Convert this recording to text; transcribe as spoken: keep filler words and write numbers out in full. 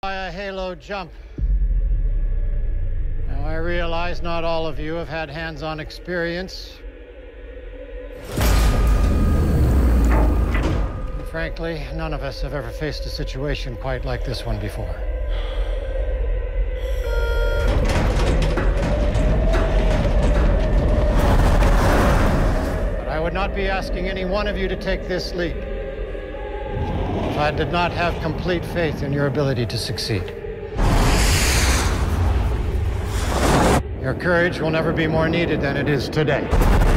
By a halo jump. Now, I realize not all of you have had hands-on experience. And frankly, none of us have ever faced a situation quite like this one before. But I would not be asking any one of you to take this leap if I did not have complete faith in your ability to succeed. Your courage will never be more needed than it is today.